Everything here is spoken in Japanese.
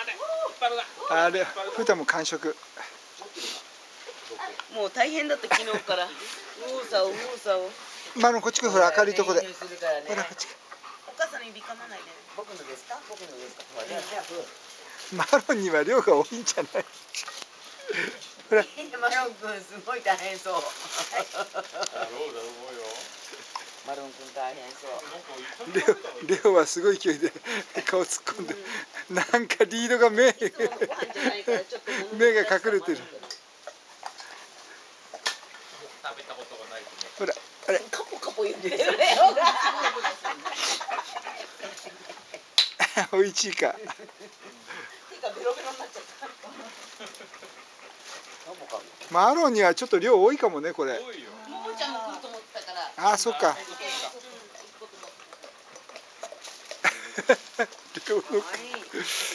あれ、ふたも完食。 もう大変だった昨日から。うーさおうーさお。 まあこっち来るほら明るいとこで。ほらこっち。 お母さんの指噛まないで。僕のですか？僕のですか？ マロンには量が多いんじゃない？ほら。 マロン君すごい大変そう。マロン君大変そう。 レオはすごい勢いで顔突っ込んで、なんかリードが目が隠れてる。ほら、あれ。 カポカポ言ってるレオが。 美味しいか。 手がベロベロになっちゃった。 マロンにはちょっと量多いかもねこれ。 ももちゃんも来ると思ってたから。 ああ、そっか。レオの